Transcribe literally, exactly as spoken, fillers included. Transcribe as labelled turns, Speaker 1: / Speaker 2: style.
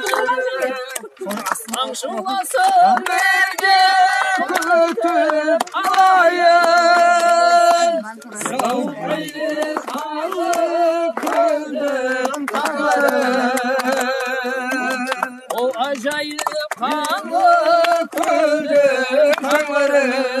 Speaker 1: Аңшыласın бірге күтіп алайын Сауқайды салық күлдің таңларын Ол ажайып қаңлы күлдің таңларын